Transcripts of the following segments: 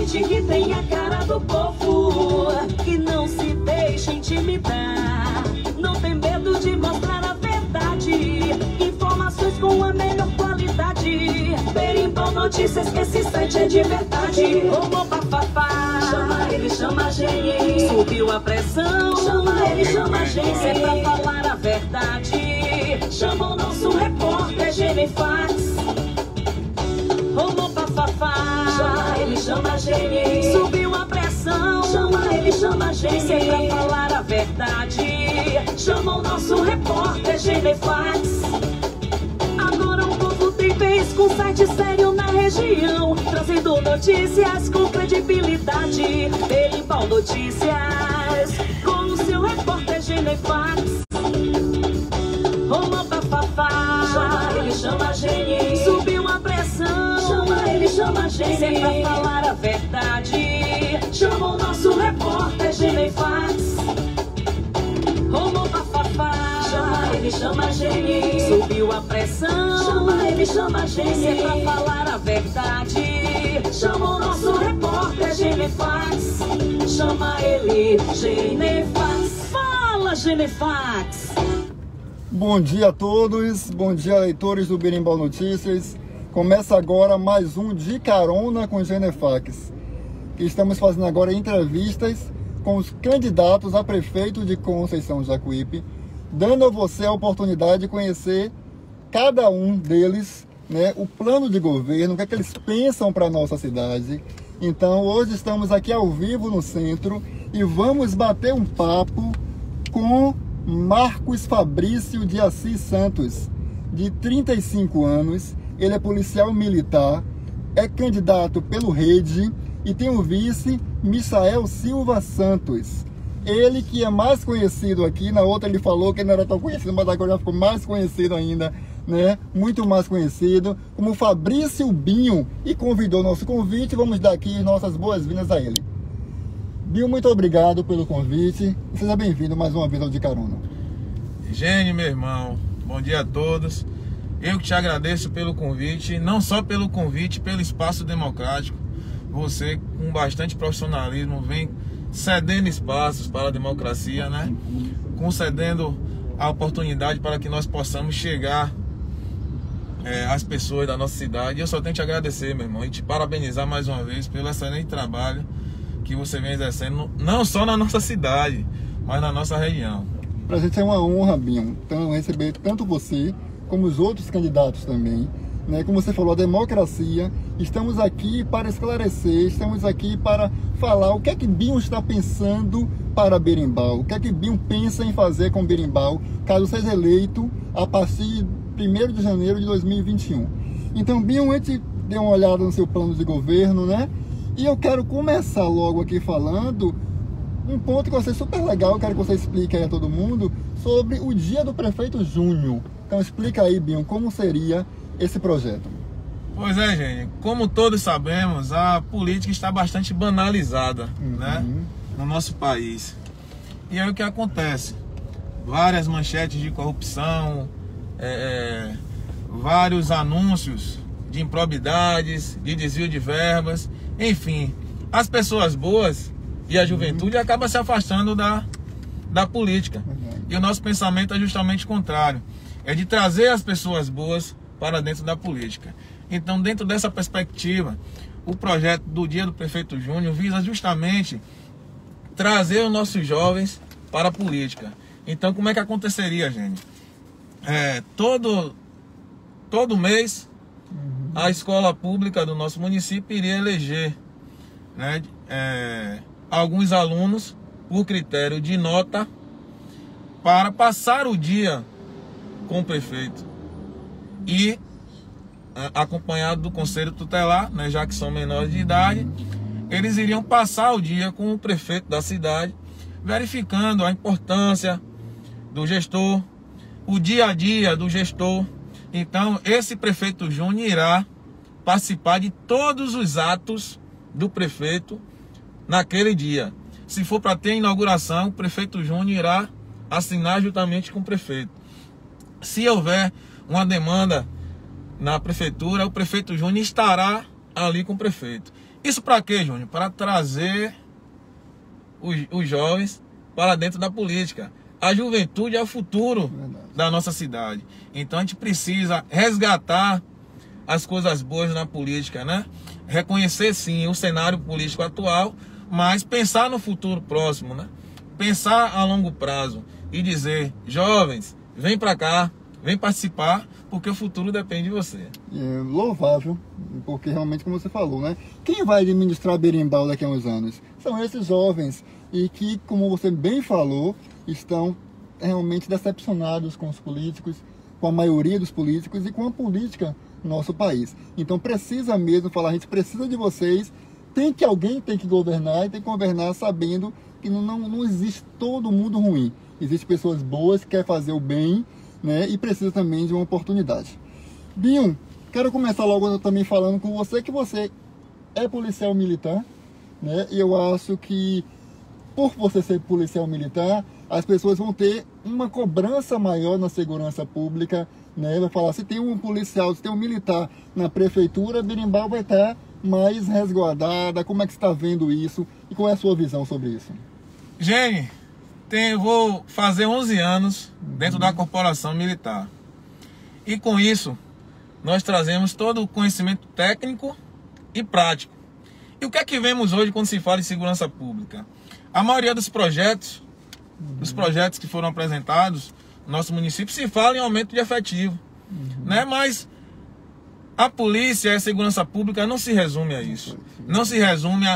gente que tem a cara do povo, que não se deixa intimidar, não tem medo de mostrar a verdade, informações com a melhor qualidade. Berimbau Notícias, que esse site é de verdade. Rolou bafafá, chama ele, chama a gente. Subiu a pressão, chama ele, chama a gente. Se é pra falar a verdade, chama o nosso repórter Genefax. Rolou bafafá, chama ele, chama a gente. Subiu a pressão, chama ele, chama a gente. Se é pra falar a verdade, chama o nosso repórter Genefax. Agora o povo tem vez com site sério na região, trazendo notícias com credibilidade. Berimbau Notícias, com o seu repórter Genefax. Rolou bafafá, chama ele, chama a gente. Subiu a pressão, chama ele, chama a gente. Se é pra falar a verdade, chama o nosso repórter Genefax. Rolou bafafá, chama ele, chama a gente. Subiu a pressão, chama ele, chama a gente. Se é pra falar a verdade, chama o nosso repórter Genefax. Chama ele, Genefax. Fala, Genefax. Bom dia a todos, bom dia leitores do Berimbau Notícias. Começa agora mais um De Carona com Genefax. Estamos fazendo agora entrevistas com os candidatos a prefeito de Conceição de Jacuípe, dando a você a oportunidade de conhecer cada um deles, né, o plano de governo, o que é que eles pensam para a nossa cidade. Então hoje estamos aqui ao vivo no centro e vamos bater um papo com Marcos Fabrício de Assis Santos, de 35 anos, ele é policial militar, é candidato pelo Rede e tem o vice Misael Silva Santos. Ele que é mais conhecido aqui, na outra ele falou que não era tão conhecido, mas agora já ficou mais conhecido ainda, né? Muito mais conhecido, como Fabrício Binho, e convidou nosso convite. Vamos dar aqui nossas boas-vindas a ele. Binho, muito obrigado pelo convite. Seja bem-vindo mais uma vez ao De Carona. Gênio, meu irmão, bom dia a todos. Eu que te agradeço pelo convite, não só pelo convite, pelo espaço democrático. Você, com bastante profissionalismo, vem cedendo espaços para a democracia, né? Concedendo a oportunidade para que nós possamos chegar às pessoas da nossa cidade. Eu só tenho que te agradecer, meu irmão, e te parabenizar mais uma vez pelo excelente trabalho que você vem exercendo, não só na nossa cidade, mas na nossa região. Para a gente é uma honra, Binho, então, receber tanto você como os outros candidatos também, né? Como você falou, a democracia. Estamos aqui para esclarecer, estamos aqui para falar o que é que Binho está pensando para Berimbau, o que é que Binho pensa em fazer com Berimbau, caso seja eleito a partir de 1º de janeiro de 2021. Então, Binho, a gente deu uma olhada no seu plano de governo, né? E eu quero começar logo aqui falando um ponto que eu achei super legal, eu quero que você explique aí a todo mundo, sobre o dia do prefeito Júnior. Então explica aí, Binho, como seria esse projeto. Pois é, gente, como todos sabemos, a política está bastante banalizada, né, no nosso país. E aí o que acontece? Várias manchetes de corrupção, vários anúncios de improbidades, de desvio de verbas, enfim, as pessoas boas e a juventude acabam se afastando da política. E o nosso pensamento é justamente o contrário, é de trazer as pessoas boas para dentro da política. Então, dentro dessa perspectiva, o projeto do Dia do Prefeito Júnior visa justamente trazer os nossos jovens para a política. Então, como é que aconteceria, gente? Todo mês, a escola pública do nosso município iria eleger, né, alguns alunos por critério de nota para passar o dia com o prefeito e acompanhado do conselho tutelar, né, já que são menores de idade, eles iriam passar o dia com o prefeito da cidade, verificando a importância do gestor, o dia a dia do gestor. Então, esse prefeito Júnior irá participar de todos os atos do prefeito naquele dia. Se for para ter inauguração, o prefeito Júnior irá assinar juntamente com o prefeito. Se houver uma demanda na prefeitura, o prefeito Júnior estará ali com o prefeito. Isso para quê, Júnior? Para trazer os jovens para dentro da política. A juventude é o futuro da nossa cidade. Então a gente precisa resgatar as coisas boas na política, né? Reconhecer sim o cenário político atual, mas pensar no futuro próximo, né? Pensar a longo prazo e dizer, jovens, vem para cá, vem participar, porque o futuro depende de você. É louvável, porque realmente, como você falou, né? Quem vai administrar Berimbau daqui a uns anos? São esses jovens e que, como você bem falou, estão realmente decepcionados com os políticos, com a maioria dos políticos e com a política no nosso país. Então precisa mesmo falar, a gente precisa de vocês, alguém tem que governar e tem que governar sabendo que não existe todo mundo ruim. Existem pessoas boas que querem fazer o bem, né? E precisa também de uma oportunidade. Binho, quero começar logo também falando com você que você é policial militar, né? E eu acho que por você ser policial militar, as pessoas vão ter uma cobrança maior na segurança pública, né? Vai falar, se tem um policial, se tem um militar na prefeitura, Berimbau vai estar mais resguardada. Como é que você está vendo isso? E qual é a sua visão sobre isso? Gene, vou fazer 11 anos dentro da corporação militar. E com isso, nós trazemos todo o conhecimento técnico e prático. E o que é que vemos hoje quando se fala em segurança pública? A maioria dos projetos que foram apresentados no nosso município, se fala em aumento de efetivo. Né? Mas a polícia e a segurança pública não se resume a isso. Não se resume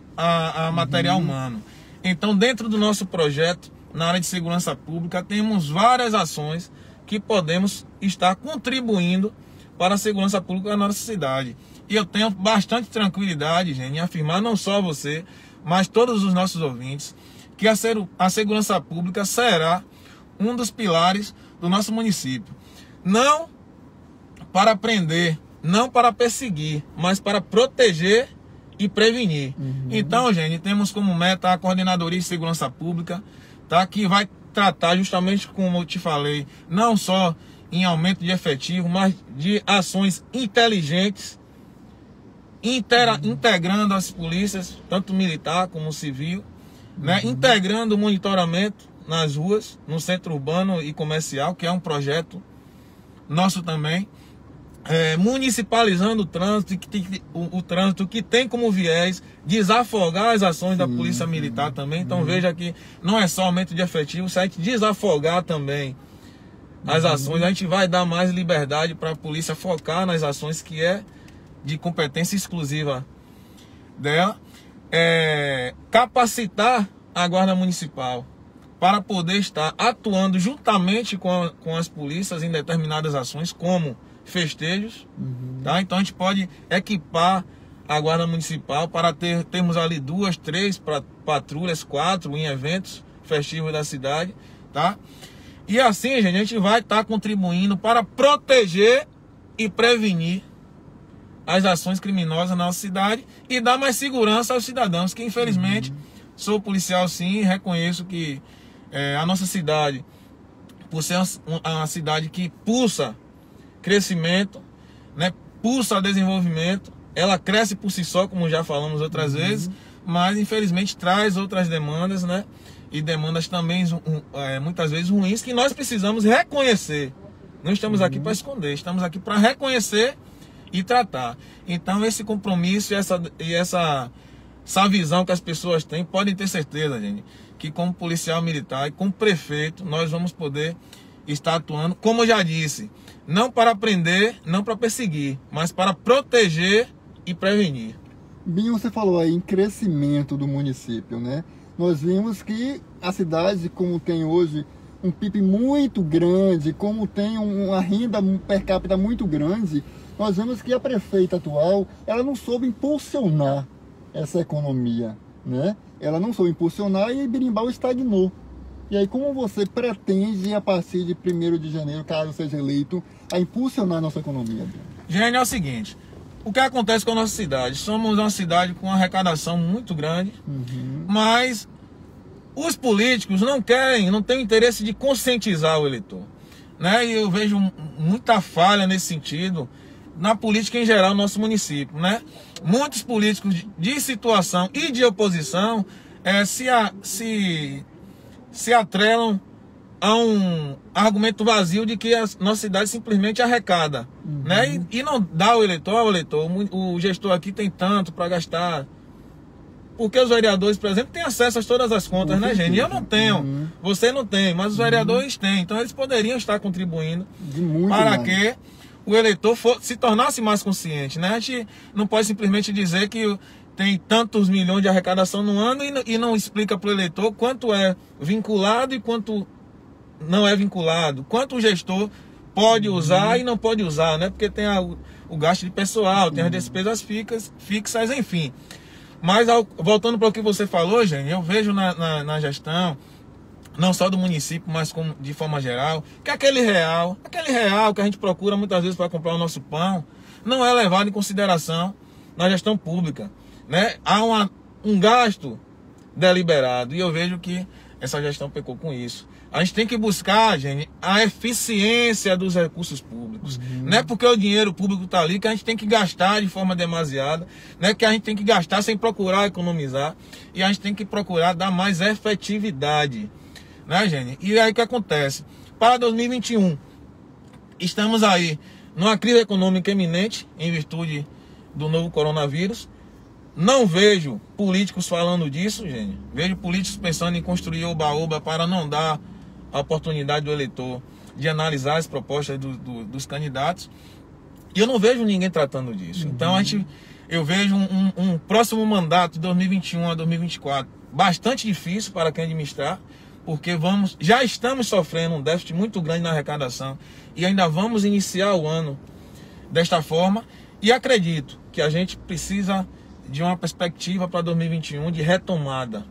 a material humano. Então, dentro do nosso projeto, na área de segurança pública, temos várias ações que podemos estar contribuindo para a segurança pública da nossa cidade. E eu tenho bastante tranquilidade, gente, em afirmar, não só você, mas todos os nossos ouvintes, que a segurança pública será um dos pilares do nosso município. Não para prender, não para perseguir, mas para proteger e prevenir. Então, gente, temos como meta a Coordenadoria de Segurança Pública, tá? Que vai tratar justamente, como eu te falei, não só em aumento de efetivo, mas de ações inteligentes, integrando as polícias, tanto militar como civil, né? Integrando o monitoramento nas ruas, no centro urbano e comercial, que é um projeto nosso também, municipalizando o trânsito que tem como viés desafogar as ações da Polícia Militar também. Então veja que não é só aumento de efetivo, se a gente desafogar também as ações, a gente vai dar mais liberdade para a polícia focar nas ações que é de competência exclusiva dela. Capacitar a Guarda Municipal para poder estar atuando juntamente com as polícias em determinadas ações, como festejos, tá? Então a gente pode equipar a Guarda Municipal para termos ali 2, 3 patrulhas, 4 em eventos festivos da cidade, tá? E assim, gente, a gente vai estar contribuindo para proteger e prevenir as ações criminosas na nossa cidade e dar mais segurança aos cidadãos, que infelizmente sou policial sim, e reconheço que a nossa cidade, por ser uma cidade que pulsa crescimento, né, pulsa desenvolvimento, ela cresce por si só, como já falamos outras vezes, mas infelizmente traz outras demandas, né, e demandas também muitas vezes ruins, que nós precisamos reconhecer. Não estamos aqui para esconder, estamos aqui para reconhecer e tratar. Então esse compromisso e essa visão que as pessoas têm, podem ter certeza, gente, que como policial militar e como prefeito, nós vamos poder estar atuando, como eu já disse, não para prender, não para perseguir, mas para proteger e prevenir. Binho, você falou aí em crescimento do município, né? Nós vimos que a cidade, como tem hoje um PIB muito grande, como tem uma renda per capita muito grande, nós vemos que a prefeita atual, ela não soube impulsionar essa economia, né? Ela não soube impulsionar e Berimbau estagnou. E aí, como você pretende, a partir de 1º de janeiro, caso seja eleito, a impulsionar a nossa economia? Gente, é o seguinte, o que acontece com a nossa cidade? Somos uma cidade com uma arrecadação muito grande, mas os políticos não têm interesse de conscientizar o eleitor, né? E eu vejo muita falha nesse sentido, na política em geral no nosso município, né? Muitos políticos de situação e de oposição se atrelam a um argumento vazio de que a nossa cidade simplesmente arrecada, né? E não dá ao eleitor, o gestor aqui tem tanto para gastar. Porque os vereadores, por exemplo, têm acesso a todas as contas, né, gente? Eu não tenho, você não tem, mas os vereadores têm. Então eles poderiam estar contribuindo para que o eleitor se tornasse mais consciente, né? A gente não pode simplesmente dizer que tem tantos milhões de arrecadação no ano e não explica para o eleitor quanto é vinculado e quanto não é vinculado, quanto o gestor pode usar e não pode usar, né? Porque tem o gasto de pessoal, tem as despesas fixas, enfim. Mas voltando para o que você falou, gente, eu vejo na gestão, não só do município, mas como de forma geral, que aquele real que a gente procura muitas vezes para comprar o nosso pão, não é levado em consideração na gestão pública, né? Há um gasto deliberado e eu vejo que essa gestão pecou com isso. A gente tem que buscar, gente, a eficiência dos recursos públicos. Não é porque o dinheiro público está ali que a gente tem que gastar de forma demasiada, não é que a gente tem que gastar sem procurar economizar, e a gente tem que procurar dar mais efetividade, né, gente? E aí o que acontece? Para 2021, estamos aí numa crise econômica iminente em virtude do novo coronavírus. Não vejo políticos falando disso, gente. Vejo políticos pensando em construir oba-oba para não dar a oportunidade do eleitor de analisar as propostas dos candidatos. E eu não vejo ninguém tratando disso. Então eu vejo um próximo mandato de 2021 a 2024 bastante difícil para quem administrar, porque já estamos sofrendo um déficit muito grande na arrecadação e ainda vamos iniciar o ano desta forma. E acredito que a gente precisa de uma perspectiva para 2021 de retomada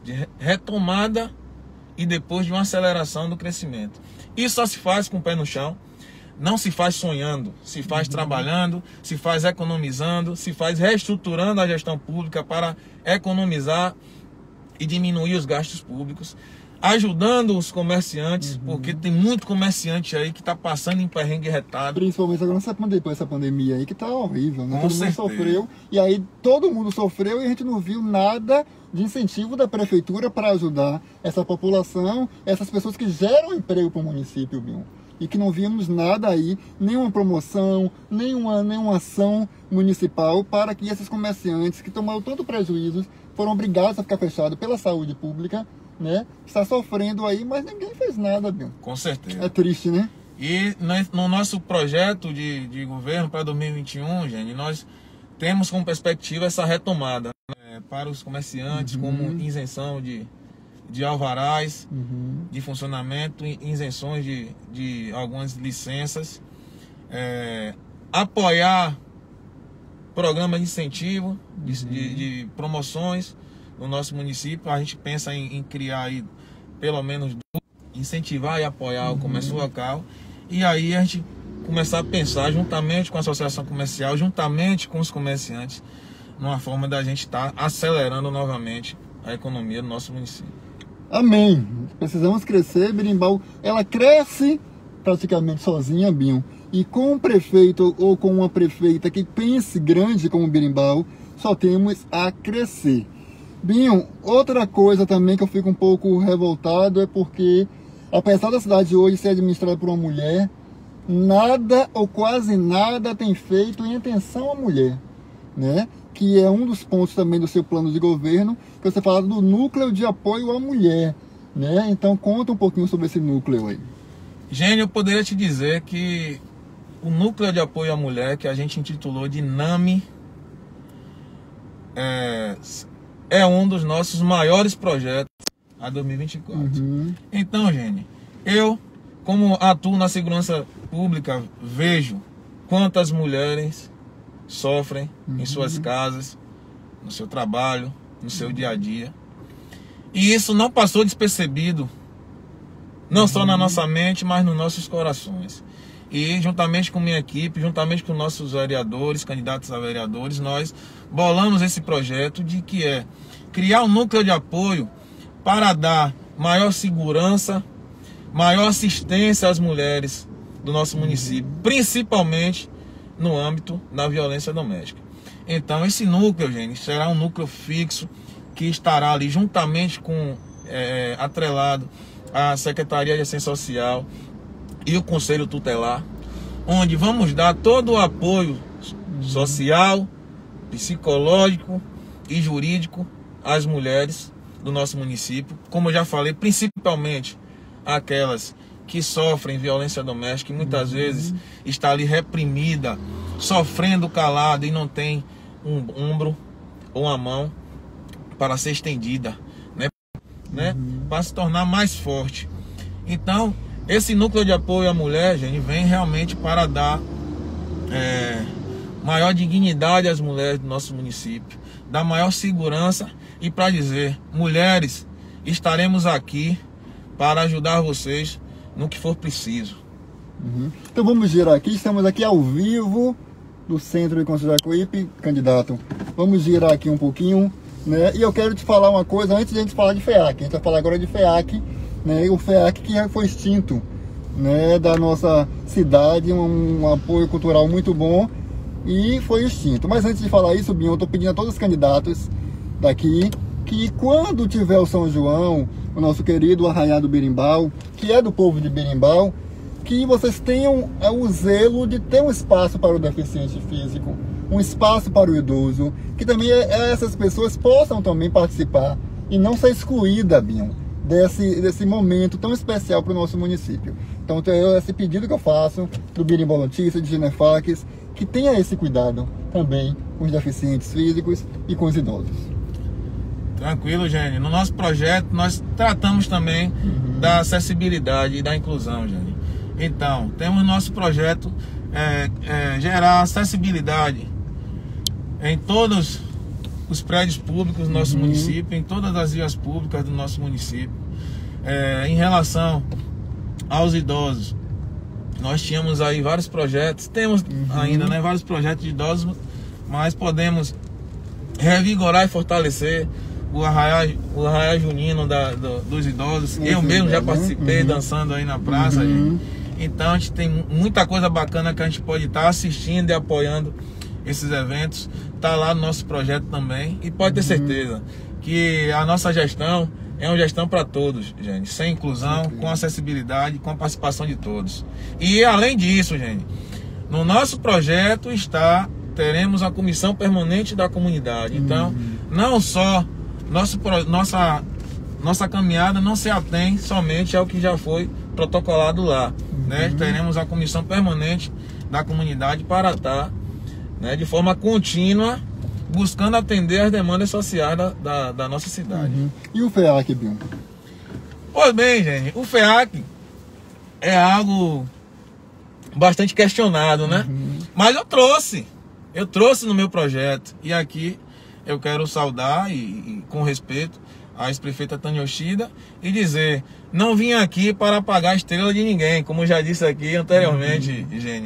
e depois de uma aceleração do crescimento. Isso só se faz com o pé no chão, não se faz sonhando, se faz trabalhando, se faz economizando, se faz reestruturando a gestão pública para economizar e diminuir os gastos públicos, ajudando os comerciantes, porque tem muito comerciante aí que está passando em perrengue retado. Principalmente agora depois dessa pandemia aí, que tá horrível, né? Com todo certeza. mundo sofreu, e aí todo mundo sofreu e a gente não viu nada de incentivo da prefeitura para ajudar essa população, essas pessoas que geram emprego para o município, Binho. E que não vimos nada aí, nenhuma promoção, nenhuma ação municipal para que esses comerciantes que tomaram tanto prejuízo, foram obrigados a ficar fechados pela saúde pública, né? Está sofrendo aí, mas ninguém fez nada, Binho. Com certeza. É triste, né? E no nosso projeto de governo para 2021, gente, nós temos como perspectiva essa retomada, né, para os comerciantes, como isenção de alvarás de funcionamento, isenções de algumas licenças, apoiar programas de incentivo, de promoções no nosso município. A gente pensa em criar aí, pelo menos, incentivar e apoiar o comércio local. E aí a gente começar a pensar juntamente com a associação comercial, juntamente com os comerciantes, numa forma da gente estar acelerando novamente a economia do nosso município. Amém. Precisamos crescer. Berimbau, ela cresce praticamente sozinha, Binho. E com um prefeito ou com uma prefeita que pense grande como Berimbau, só temos a crescer. Binho, outra coisa também que eu fico um pouco revoltado é porque, apesar da cidade hoje ser administrada por uma mulher, nada ou quase nada tem feito em atenção à mulher, né? Que é um dos pontos também do seu plano de governo, que você fala do núcleo de apoio à mulher, né? Então conta um pouquinho sobre esse núcleo aí. Gênio, eu poderia te dizer que o núcleo de apoio à mulher, que a gente intitulou de NAMI, é um dos nossos maiores projetos a 2024. Então, gente, eu, como atuo na segurança pública, vejo quantas mulheres sofrem em suas casas, no seu trabalho, no seu dia a dia. E isso não passou despercebido, não só na nossa mente, mas nos nossos corações. E juntamente com minha equipe, juntamente com nossos vereadores, candidatos a vereadores, nós bolamos esse projeto de que é criar um núcleo de apoio para dar maior segurança, maior assistência às mulheres do nosso município, principalmente no âmbito da violência doméstica. Então esse núcleo, gente, será um núcleo fixo que estará ali juntamente com, atrelado à Secretaria de Assistência Social e o Conselho Tutelar, onde vamos dar todo o apoio social, psicológico e jurídico às mulheres do nosso município, como eu já falei, principalmente aquelas que sofrem violência doméstica e muitas vezes está ali reprimida, sofrendo calada e não tem um ombro ou uma mão para ser estendida, né? Para se tornar mais forte. Então, esse núcleo de apoio à mulher, gente, vem realmente para dar maior dignidade às mulheres do nosso município, dar maior segurança e para dizer, mulheres, estaremos aqui para ajudar vocês no que for preciso. Então vamos girar aqui, estamos aqui ao vivo do Centro de Conselho de Jacuípe, candidato. Vamos girar aqui um pouquinho, né? E eu quero te falar uma coisa antes de a gente falar de FEAC. A gente vai falar agora de FEAC, né? O FEAC que foi extinto, né, da nossa cidade, um apoio cultural muito bom e foi extinto. Mas antes de falar isso, Binho, eu estou pedindo a todos os candidatos daqui que quando tiver o São João, o nosso querido Arraiá do Berimbau, que é do povo de Berimbau, que vocês tenham o zelo de ter um espaço para o deficiente físico, um espaço para o idoso, que também essas pessoas possam também participar e não ser excluída, Binho, desse momento tão especial para o nosso município. Então esse pedido que eu faço do Berimbau Notícias, de Genefax, que tenha esse cuidado também com os deficientes físicos e com os idosos. Tranquilo, Gênio. No nosso projeto, nós tratamos também da acessibilidade e da inclusão, Gênio. Então, temos nosso projeto gerar acessibilidade em todos os prédios públicos do nosso município, em todas as vias públicas do nosso município. Em relação aos idosos, nós tínhamos aí vários projetos, temos ainda, né, vários projetos de idosos, mas podemos revigorar e fortalecer o arraiá junino dos idosos. Eu mesmo já participei dançando aí na praça, gente. Então a gente tem muita coisa bacana que a gente pode estar assistindo e apoiando esses eventos. Está lá no nosso projeto também. E pode ter certeza que a nossa gestão é uma gestão para todos, gente. Sem inclusão, com acessibilidade, com a participação de todos. E além disso, gente, no nosso projeto teremos a comissão permanente da comunidade. Então, não só nossa caminhada não se atém somente ao que já foi protocolado lá, né? Teremos a comissão permanente da comunidade para estar, né, de forma contínua buscando atender as demandas sociais da nossa cidade. E o FEAC, Binho? Pois bem, gente, o FEAC é algo bastante questionado, né? Mas eu trouxe no meu projeto, e aqui eu quero saudar e com respeito a ex-prefeita Tânia Yoshida e dizer, não vim aqui para apagar a estrela de ninguém, como já disse aqui anteriormente, Gene.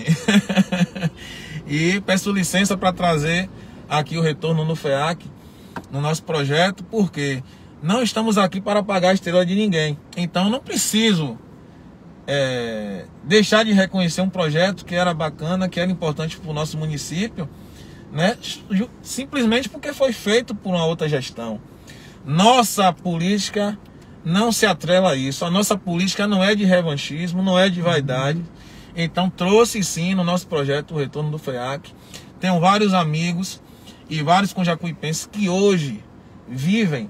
E peço licença para trazer aqui o retorno no FEAC, no nosso projeto, porque não estamos aqui para apagar a estrela de ninguém. Então não preciso deixar de reconhecer um projeto que era bacana, que era importante para o nosso município, né? Simplesmente porque foi feito por uma outra gestão. Nossa política não se atrela a isso. A nossa política não é de revanchismo, não é de vaidade. Então trouxe sim no nosso projeto o retorno do FEAC. Tenho vários amigos e vários conjacuipenses que hoje vivem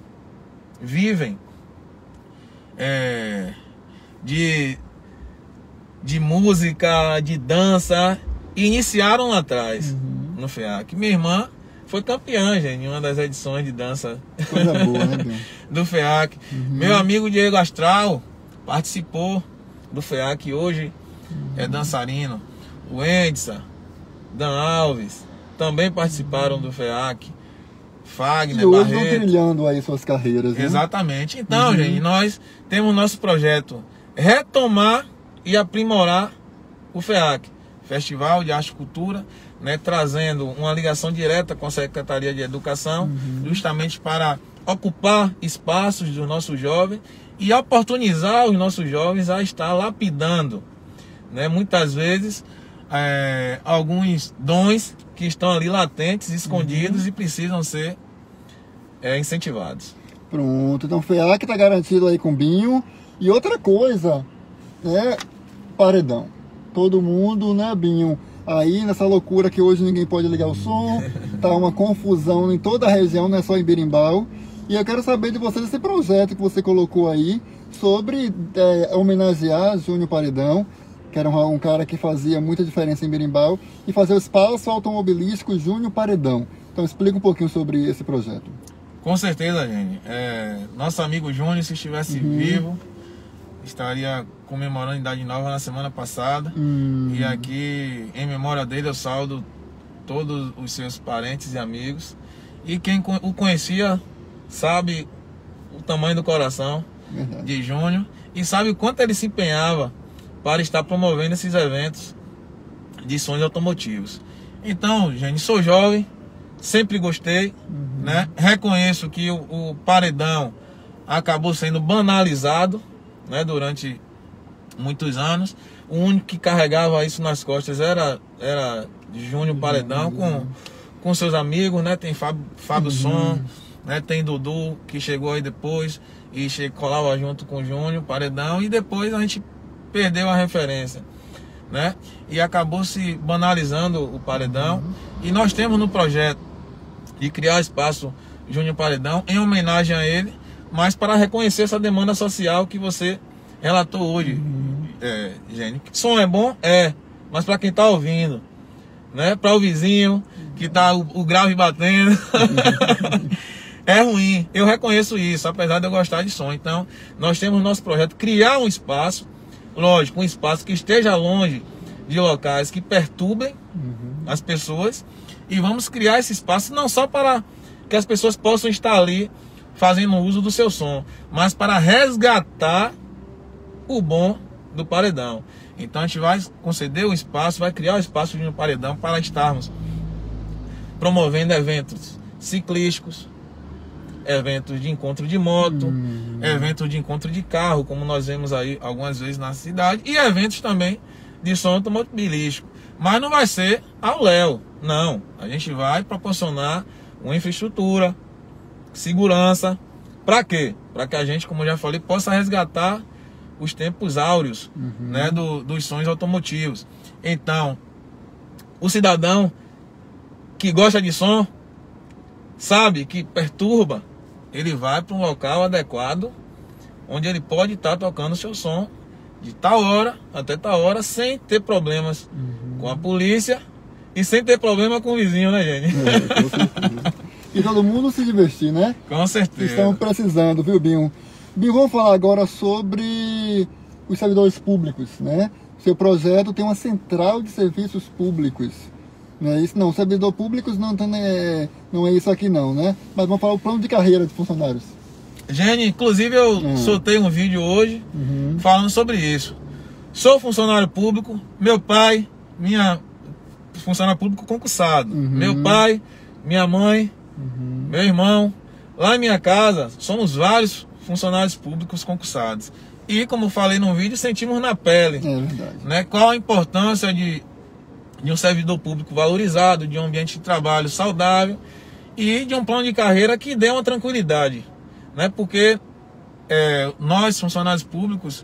de música, de dança, e iniciaram lá atrás no FEAC. Minha irmã foi campeã, gente, em uma das edições de dança do FEAC. Meu amigo Diego Astral participou do FEAC, hoje é dançarino. O Edson, Dan Alves também participaram do FEAC. Fagner, e hoje Barreto, estão trilhando aí suas carreiras, né? Exatamente. Então, gente, nós temos nosso projeto retomar e aprimorar o FEAC, Festival de Arte e Cultura, né, trazendo uma ligação direta com a Secretaria de Educação, justamente para ocupar espaços dos nossos jovens e oportunizar os nossos jovens a estar lapidando, né, muitas vezes alguns dons que estão ali latentes, escondidos e precisam ser incentivados. Pronto, então FEAC está garantido aí com o Binho. E outra coisa, né, paredão. Todo mundo, né, Binho, aí nessa loucura que hoje ninguém pode ligar o som, tá uma confusão em toda a região, não é só em Berimbau. E eu quero saber de você desse projeto que você colocou aí sobre homenagear Júnior Paredão, que era um cara que fazia muita diferença em Berimbau, e fazer o espaço automobilístico Júnior Paredão. Então explica um pouquinho sobre esse projeto. Com certeza, gente. Nosso amigo Júnior, se estivesse vivo, estaria comemorando idade nova na semana passada. E aqui, em memória dele, eu saúdo todos os seus parentes e amigos. E quem o conhecia sabe o tamanho do coração de Júnior e sabe o quanto ele se empenhava para estar promovendo esses eventos de sonhos automotivos. Então, gente, sou jovem, sempre gostei, né? Reconheço que o paredão acabou sendo banalizado, né, durante muitos anos. O único que carregava isso nas costas era Júnior Paredão com seus amigos, né? Tem Fábio Som, né? Tem Dudu, que chegou aí depois e colava junto com o Júnior Paredão, e depois a gente perdeu a referência, né? E acabou se banalizando o paredão. E nós temos no projeto de criar espaço Júnior Paredão em homenagem a ele, mas para reconhecer essa demanda social que você relatou hoje, gente. Som é bom? Mas para quem está ouvindo, né? Para o vizinho que tá o grave batendo, é ruim. Eu reconheço isso, apesar de eu gostar de som. Então, nós temos no nosso projeto criar um espaço, lógico, um espaço que esteja longe de locais que perturbem as pessoas, e vamos criar esse espaço não só para que as pessoas possam estar ali fazendo uso do seu som, mas para resgatar o bom do paredão. Então a gente vai conceder o espaço, vai criar o espaço de um paredão para estarmos promovendo eventos ciclísticos, eventos de encontro de moto, eventos de encontro de carro, como nós vemos aí algumas vezes na cidade, e eventos também de som automobilístico. Mas não vai ser ao léu, não. A gente vai proporcionar uma infraestrutura, segurança. Para quê? Para que a gente, como eu já falei, possa resgatar os tempos áureos, né, dos sons automotivos. Então, o cidadão que gosta de som, sabe que perturba, ele vai para um local adequado, onde ele pode estar tocando o seu som de tal hora até tal hora, sem ter problemas com a polícia e sem ter problema com o vizinho, né, gente? Com certeza. E todo mundo se divertir, né? Com certeza. Estamos precisando, viu, Binho? Binho, vamos falar agora sobre os servidores públicos, né? Seu projeto tem uma central de serviços públicos. Não é isso? Não, servidor públicos não é isso aqui não, né? Mas vamos falar o plano de carreira de funcionários. Gente, inclusive eu soltei um vídeo hoje falando sobre isso. Sou funcionário público, meu pai, funcionário público concursado. Meu pai, minha mãe, meu irmão, lá em minha casa, somos vários funcionários públicos concursados. E como falei no vídeo, sentimos na pele, né, qual a importância de um servidor público valorizado, de um ambiente de trabalho saudável e de um plano de carreira que dê uma tranquilidade, né? Porque nós, funcionários públicos,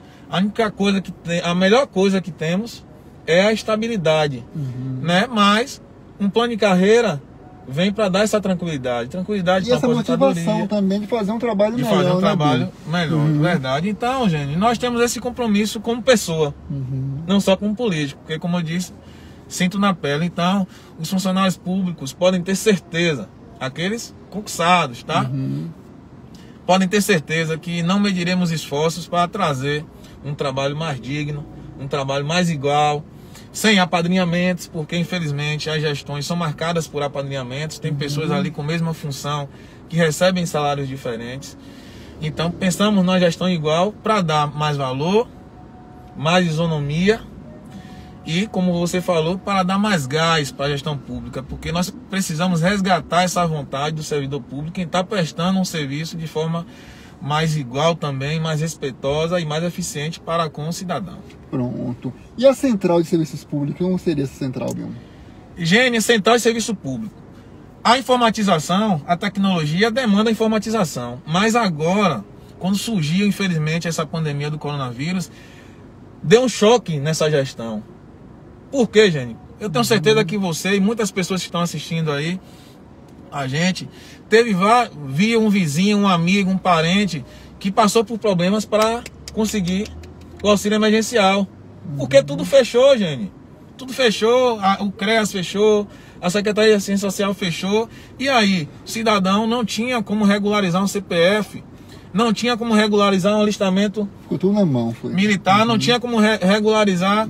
a melhor coisa que temos é a estabilidade, né? Mas um plano de carreira vem para dar essa tranquilidade e essa motivação também de fazer um trabalho melhor. De fazer um trabalho melhor, de verdade. Então, gente, nós temos esse compromisso como pessoa, não só como político, porque, como eu disse, sinto na pele. Então, os funcionários públicos podem ter certeza, aqueles concursados, tá? Podem ter certeza que não mediremos esforços para trazer um trabalho mais digno, um trabalho mais igual, sem apadrinhamentos, porque infelizmente as gestões são marcadas por apadrinhamentos. Tem pessoas ali com a mesma função que recebem salários diferentes. Então pensamos na gestão igual para dar mais valor, mais isonomia e, como você falou, para dar mais gás para a gestão pública, porque nós precisamos resgatar essa vontade do servidor público em estar prestando um serviço de forma mais igual também, mais respeitosa e mais eficiente para com o cidadão. Pronto. E a Central de Serviços Públicos, como seria essa central, Bion? Higiene, Central de Serviço Público. A informatização, a tecnologia demanda informatização. Mas agora, quando surgiu, infelizmente, essa pandemia do coronavírus, deu um choque nessa gestão. Por quê, gente? Eu tenho certeza que você e muitas pessoas que estão assistindo aí, a gente, via um vizinho, um amigo, um parente que passou por problemas para conseguir o auxílio emergencial. Porque tudo fechou, gente. Tudo fechou, o CREAS fechou, a Secretaria de Assistência Social fechou. E aí, o cidadão não tinha como regularizar um CPF, não tinha como regularizar um alistamento Ficou tudo na mão, foi. militar, não tinha como regularizar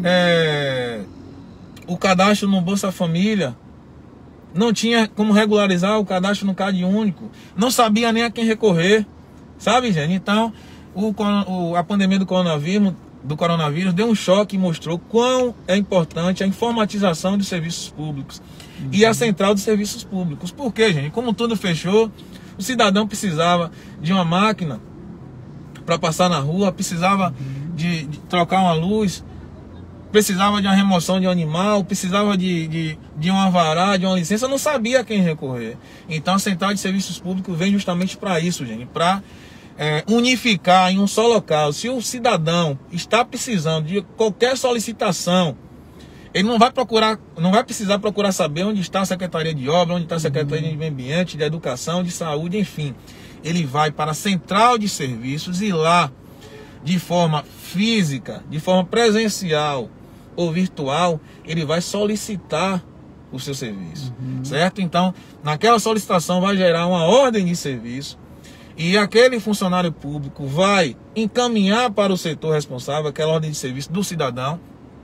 o cadastro no Bolsa Família, não tinha como regularizar o cadastro no CAD único, não sabia nem a quem recorrer, sabe, gente? Então, a pandemia do coronavírus deu um choque e mostrou quão é importante a informatização dos serviços públicos e a central de serviços públicos. Por quê, gente? Como tudo fechou, o cidadão precisava de uma máquina para passar na rua, precisava de trocar uma luz, precisava de uma remoção de um animal, precisava de um alvará, de uma licença, não sabia a quem recorrer. Então a Central de Serviços Públicos vem justamente para isso, gente, para unificar em um só local. Se o cidadão está precisando de qualquer solicitação, ele não vai precisar procurar saber onde está a Secretaria de Obra, onde está a Secretaria de Meio Ambiente, de Educação, de Saúde, enfim. Ele vai para a Central de Serviços e lá, de forma física, de forma presencial ou virtual, ele vai solicitar o seu serviço, certo? Então, naquela solicitação vai gerar uma ordem de serviço e aquele funcionário público vai encaminhar para o setor responsável aquela ordem de serviço do cidadão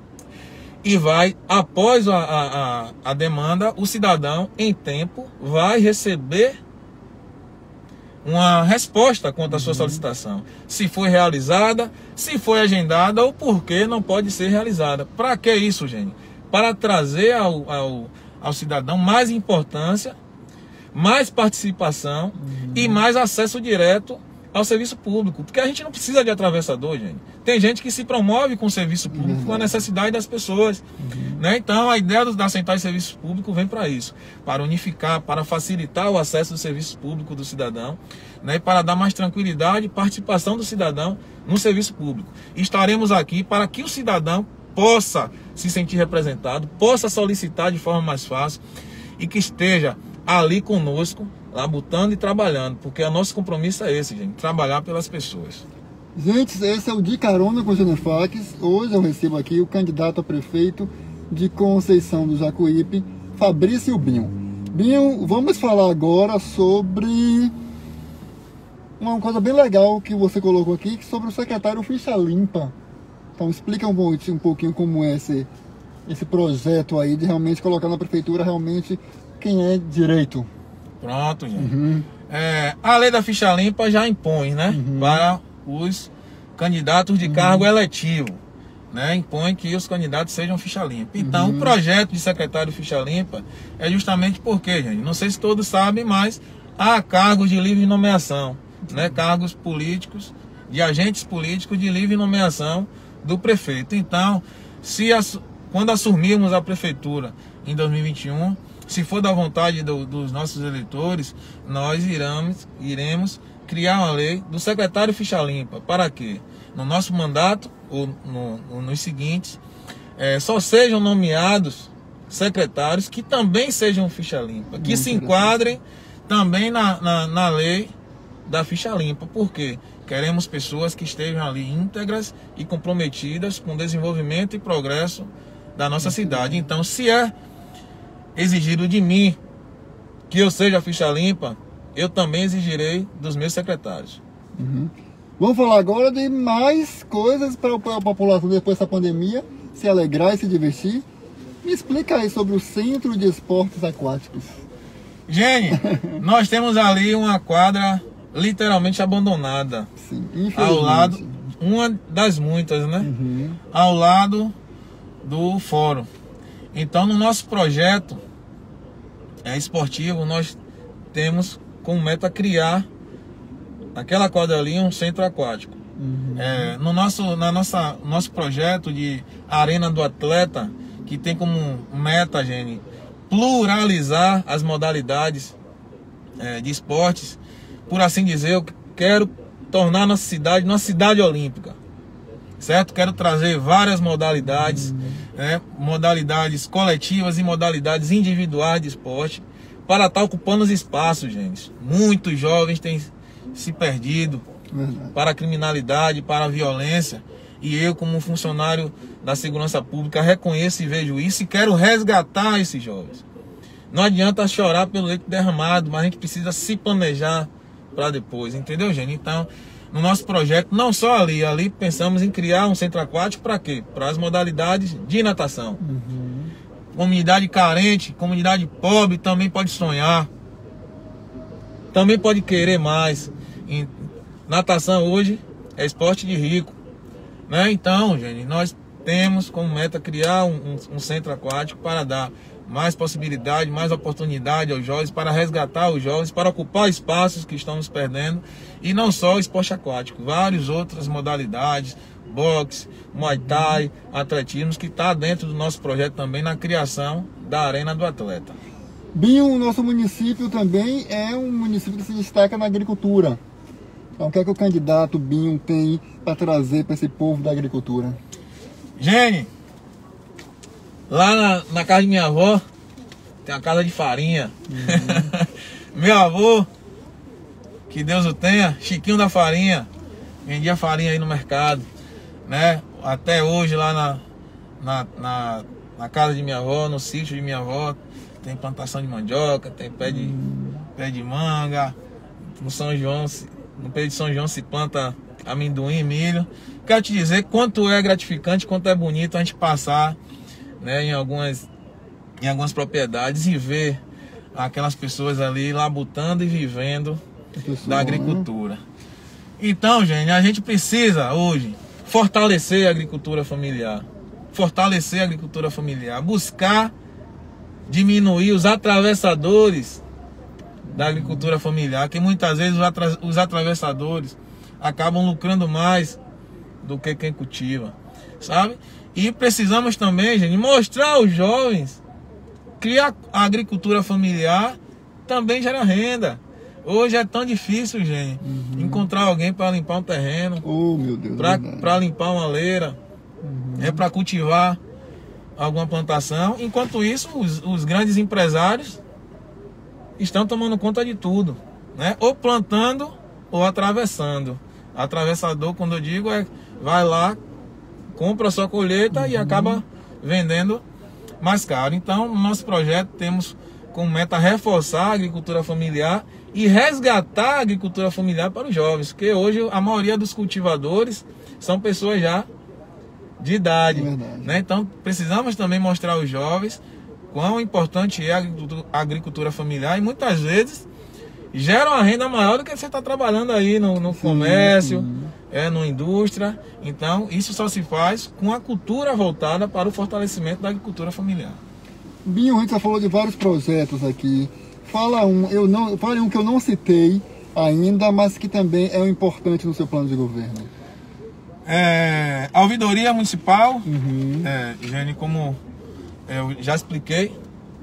e vai, após a demanda, o cidadão, em tempo, vai receber uma resposta quanto à sua solicitação. Se foi realizada, se foi agendada ou por que não pode ser realizada. Para que isso, gente? Para trazer ao cidadão mais importância, mais participação e mais acesso direto ao serviço público. Porque a gente não precisa de atravessador, gente. Tem gente que se promove com o serviço público com a necessidade das pessoas. Né? Então a ideia da Central de Serviço Público vem para isso. Para unificar, para facilitar o acesso do serviço público do cidadão, né? Para dar mais tranquilidade e participação do cidadão no serviço público. E estaremos aqui para que o cidadão possa se sentir representado, possa solicitar de forma mais fácil e que esteja ali conosco, labutando e trabalhando, porque o nosso compromisso é esse, gente, trabalhar pelas pessoas. Gente, esse é o De Carona com o Genefax. Hoje eu recebo aqui o candidato a prefeito de Conceição do Jacuípe, Fabrício Binho. Binho, vamos falar agora sobre uma coisa bem legal que você colocou aqui, sobre o secretário Ficha Limpa. Então explica um pouquinho como é esse projeto aí de realmente colocar na prefeitura realmente quem é direito. Pronto, gente. A lei da ficha limpa já impõe, né? Para os candidatos de cargo eletivo, né? Impõe que os candidatos sejam ficha limpa. Então, o projeto de secretário ficha limpa é justamente porque, gente, não sei se todos sabem, mas há cargos de livre nomeação, né? Cargos políticos, de agentes políticos de livre nomeação do prefeito. Então, quando assumirmos a prefeitura em 2021, se for da vontade dos nossos eleitores, nós iremos criar uma lei do secretário ficha limpa. Para quê? No nosso mandato, ou nos seguintes, só sejam nomeados secretários que também sejam ficha limpa, que se enquadrem também na lei da ficha limpa. Por quê? Queremos pessoas que estejam ali íntegras e comprometidas com o desenvolvimento e progresso da nossa cidade. Então, se é exigido de mim que eu seja ficha limpa, eu também exigirei dos meus secretários. Vamos falar agora de mais coisas para a população depois dessa pandemia se alegrar e se divertir. Me explica aí sobre o Centro de Esportes Aquáticos. Gente, nós temos ali uma quadra literalmente abandonada. Sim, ao lado, uma das muitas, né? Ao lado do fórum. Então, no nosso projeto esportivo, nós temos como meta criar aquela quadra ali um centro aquático. No nosso projeto de Arena do Atleta, que tem como meta, gente, pluralizar as modalidades de esportes, por assim dizer, eu quero tornar nossa cidade uma cidade olímpica, certo? Quero trazer várias modalidades, modalidades coletivas e modalidades individuais de esporte, para estar ocupando os espaços, gente. Muitos jovens têm se perdido para a criminalidade, para a violência, e eu, como funcionário da segurança pública, reconheço e vejo isso e quero resgatar esses jovens. Não adianta chorar pelo leite derramado, mas a gente precisa se planejar para depois, entendeu, gente? Então, no nosso projeto, não só ali pensamos em criar um centro aquático para quê? Para as modalidades de natação. Comunidade carente, comunidade pobre também pode sonhar, também pode querer mais. Natação hoje é esporte de rico, né? Então, gente, nós temos como meta criar um centro aquático para dar mais possibilidade, mais oportunidade aos jovens, para resgatar os jovens, para ocupar espaços que estamos perdendo, e não só o esporte aquático, várias outras modalidades, boxe, muay thai, atletismo, que está dentro do nosso projeto também na criação da Arena do Atleta. Binho, o nosso município também é um município que se destaca na agricultura. Então, o que é que o candidato Binho tem para trazer para esse povo da agricultura? Gente, lá na casa de minha avó, tem uma casa de farinha. Meu avô, que Deus o tenha, Chiquinho da Farinha, vendia farinha aí no mercado, né? Até hoje lá na casa de minha avó, no sítio de minha avó, tem plantação de mandioca, tem pé de manga. No São João, no período de São João se planta amendoim, milho. Quero te dizer quanto é gratificante, quanto é bonito a gente passar, né, em algumas propriedades e ver aquelas pessoas ali labutando e vivendo da agricultura. Então, gente, a gente precisa hoje fortalecer a agricultura familiar. Fortalecer a agricultura familiar. Buscar diminuir os atravessadores da agricultura familiar, que muitas vezes os atravessadores acabam lucrando mais do que quem cultiva, sabe? E precisamos também, gente, mostrar aos jovens que a agricultura familiar também gera renda. Hoje é tão difícil, gente, encontrar alguém para limpar um terreno, para limpar uma leira, para cultivar alguma plantação. Enquanto isso, os grandes empresários estão tomando conta de tudo, né? Ou plantando ou atravessando. Atravessador, quando eu digo, vai lá, compra a sua colheita e acaba vendendo mais caro. Então, no nosso projeto temos como meta reforçar a agricultura familiar e resgatar a agricultura familiar para os jovens, porque hoje a maioria dos cultivadores são pessoas já de idade, né? Então precisamos também mostrar aos jovens quão importante é a agricultura familiar, e muitas vezes gera uma renda maior do que você está trabalhando aí no comércio, na indústria. Então isso só se faz com a cultura voltada para o fortalecimento da agricultura familiar. Binho, a gente já falou de vários projetos aqui. Fale um que eu não citei ainda, mas que também é importante no seu plano de governo. A ouvidoria municipal, Jane, como eu já expliquei,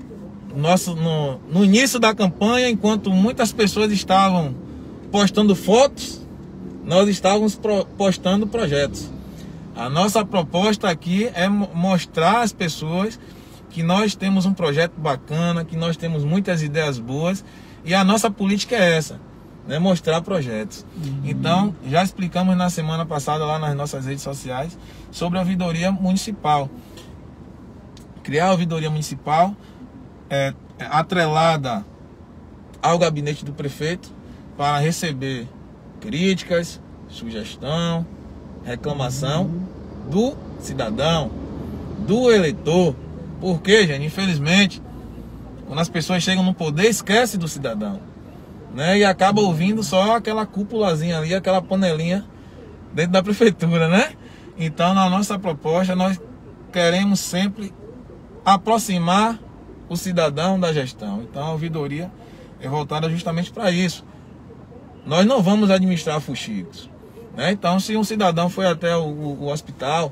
no início da campanha, enquanto muitas pessoas estavam postando fotos, nós estávamos postando projetos. A nossa proposta aqui é mostrar às pessoas que nós temos um projeto bacana, que nós temos muitas ideias boas, e a nossa política é essa, né? Mostrar projetos. Então, já explicamos na semana passada lá nas nossas redes sociais sobre a ouvidoria municipal. Criar a ouvidoria municipal atrelada ao gabinete do prefeito para receber críticas, sugestão, reclamação do cidadão, do eleitor. Porque, gente, infelizmente, quando as pessoas chegam no poder, esquece do cidadão, né? E acaba ouvindo só aquela cúpulazinha ali, aquela panelinha dentro da prefeitura, né? Então, na nossa proposta, nós queremos sempre aproximar o cidadão da gestão. Então, a ouvidoria é voltada justamente para isso. nós não vamos administrar fuxicos, né? Então, se um cidadão foi até o hospital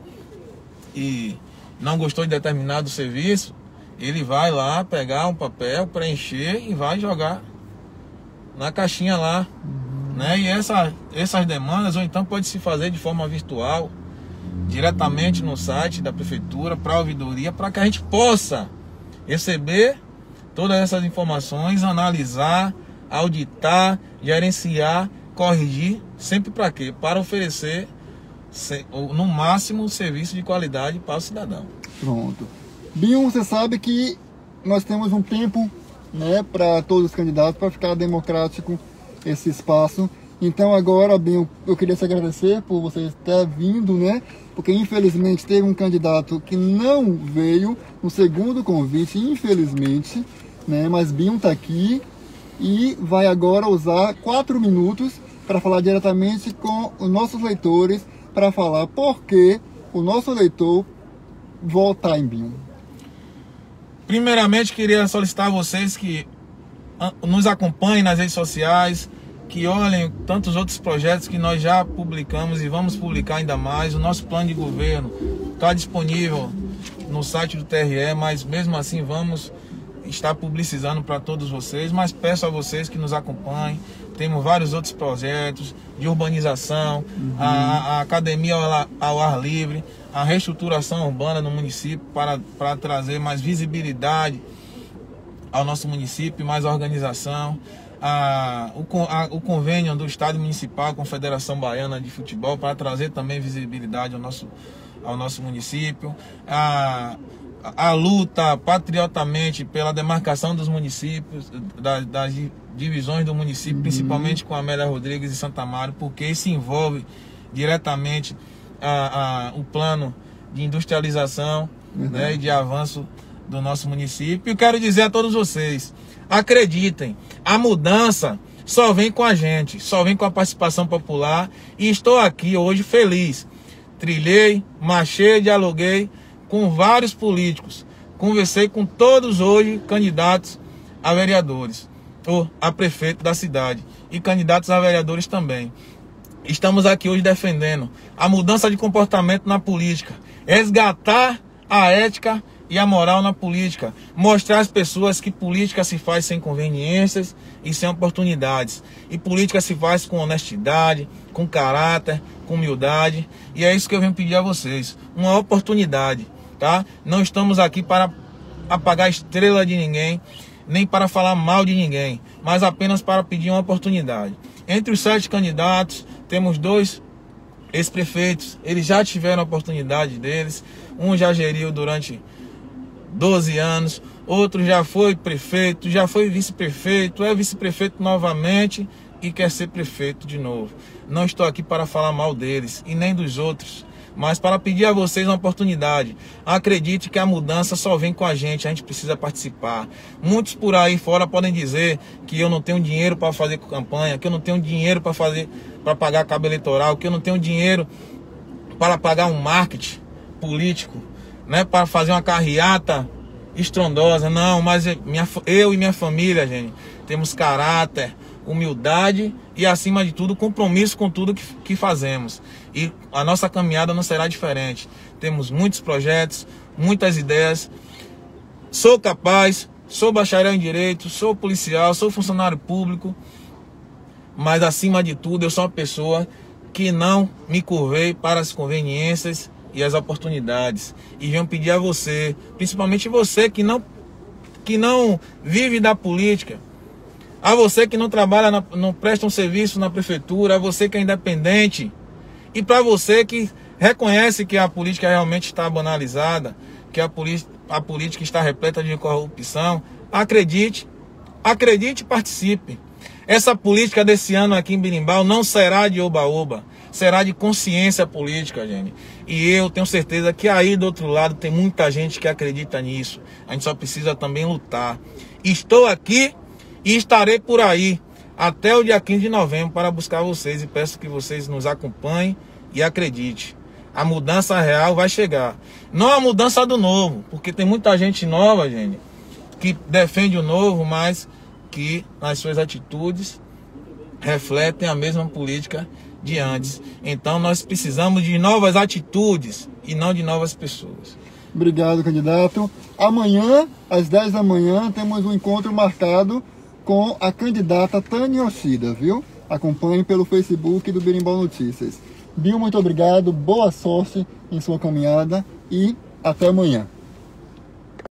e não gostou de determinado serviço, ele vai lá pegar um papel, preencher e vai jogar na caixinha lá, né? E essas demandas, ou então pode se fazer de forma virtual, diretamente no site da prefeitura, para a ouvidoria, para que a gente possa receber todas essas informações, analisar, auditar, gerenciar, corrigir, sempre para quê? Para oferecer no máximo serviço de qualidade para o cidadão. Pronto. Binho, você sabe que nós temos um tempo, né, para todos os candidatos, para ficar democrático esse espaço. Então agora, Binho, eu queria te agradecer por você ter vindo, né? Porque infelizmente teve um candidato que não veio no segundo convite, infelizmente, né? Mas Binho está aqui e vai agora usar 4 minutos para falar diretamente com os nossos leitores, para falar por que o nosso leitor votar em Binho. Primeiramente, queria solicitar a vocês que nos acompanhem nas redes sociais, que olhem tantos outros projetos que nós já publicamos e vamos publicar ainda mais. O nosso plano de governo está disponível no site do TRE, mas mesmo assim vamos estar publicizando para todos vocês. Mas peço a vocês que nos acompanhem. Temos vários outros projetos de urbanização, a academia ao ar livre, a reestruturação urbana no município para trazer mais visibilidade ao nosso município, mais organização. O convênio do Estado Municipal com a Federação Baiana de Futebol para trazer também visibilidade ao nosso município. A luta patriotamente pela demarcação dos municípios, das divisões do município, principalmente com a Amélia Rodrigues e Santa Amaro, porque isso envolve diretamente o plano de industrialização, né, e de avanço do nosso município. E quero dizer a todos vocês, acreditem, a mudança só vem com a gente, só vem com a participação popular, e estou aqui hoje feliz. Trilhei, marchei, dialoguei com vários políticos, conversei com todos hoje candidatos a vereadores, ou a prefeito da cidade, e candidatos a vereadores também. Estamos aqui hoje defendendo a mudança de comportamento na política, resgatar a ética e a moral na política, mostrar às pessoas que política se faz sem conveniências e sem oportunidades, e política se faz com honestidade, com caráter, com humildade, e é isso que eu venho pedir a vocês, uma oportunidade, tá? Não estamos aqui para apagar a estrela de ninguém, nem para falar mal de ninguém, mas apenas para pedir uma oportunidade. Entre os 7 candidatos, temos 2 ex-prefeitos, eles já tiveram a oportunidade deles, um já geriu durante 12 anos, outro já foi prefeito, já foi vice-prefeito, é vice-prefeito novamente e quer ser prefeito de novo. Não estou aqui para falar mal deles e nem dos outros, mas para pedir a vocês uma oportunidade. Acredite que a mudança só vem com a gente precisa participar. Muitos por aí fora podem dizer que eu não tenho dinheiro para fazer campanha, que eu não tenho dinheiro para pagar cabo eleitoral, que eu não tenho dinheiro para pagar um marketing político, né, para fazer uma carreata estrondosa. Não, mas eu e minha família, gente, temos caráter, humildade e, acima de tudo, compromisso com tudo que fazemos. E a nossa caminhada não será diferente. Temos muitos projetos, muitas ideias. Sou capaz, sou bacharel em Direito, sou policial, sou funcionário público, mas, acima de tudo, eu sou uma pessoa que não me curvei para as conveniências e as oportunidades. E venho pedir a você, principalmente você que não vive da política, a você que não trabalha, não presta um serviço na prefeitura, a você que é independente, e para você que reconhece que a política realmente está banalizada, que a política está repleta de corrupção, acredite e participe. Essa política desse ano aqui em Berimbau não será de oba-oba, será de consciência política, gente. E eu tenho certeza que aí do outro lado tem muita gente que acredita nisso. A gente só precisa também lutar. Estou aqui e estarei por aí até o dia 15 de novembro para buscar vocês, e peço que vocês nos acompanhem e acreditem. A mudança real vai chegar. Não a mudança do novo, porque tem muita gente nova, gente, que defende o novo, mas que nas suas atitudes refletem a mesma política de antes. Então nós precisamos de novas atitudes e não de novas pessoas. Obrigado, candidato. Amanhã, às 10 da manhã, temos um encontro marcado com a candidata Tânia Yoshida, viu? Acompanhe pelo Facebook do Berimbau Notícias. Bill, muito obrigado, boa sorte em sua caminhada e até amanhã.